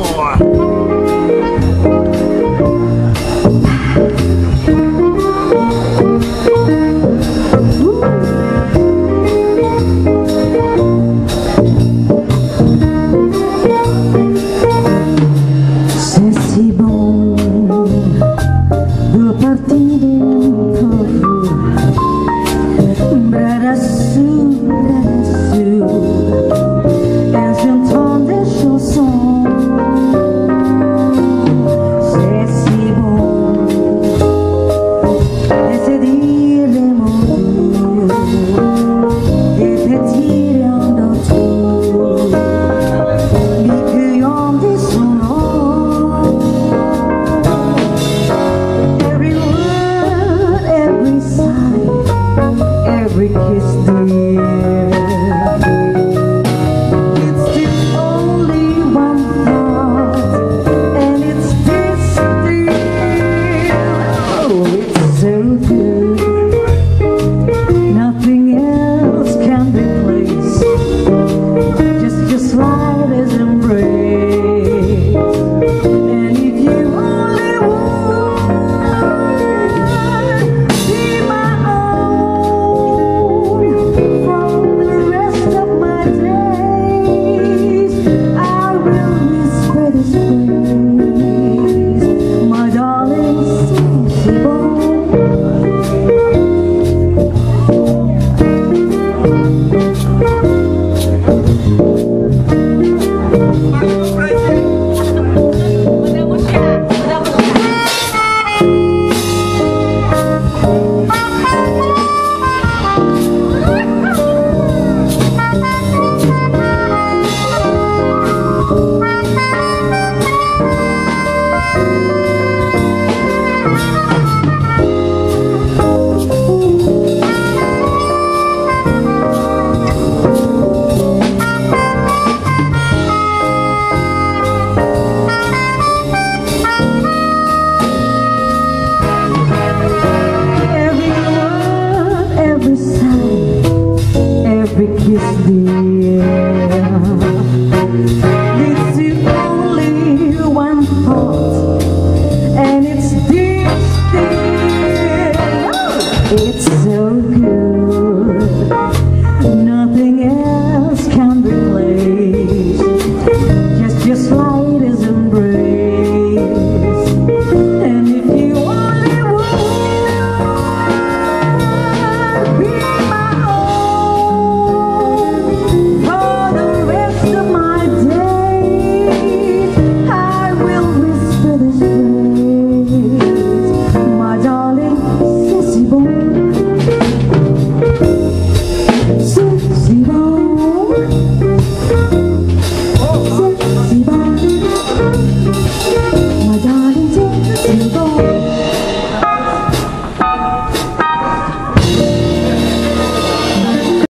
Every kiss dear, it's still only one thought, and it's this dear. Oh, it's so good, nothing else can replace just your slightest embrace. And if you only would be my own from the rest of my days, I will whisper this phrase, my darling, sexy boy. Every kiss dear, it's the only one thought, and it's this dear. It's so good, nothing else can replace just like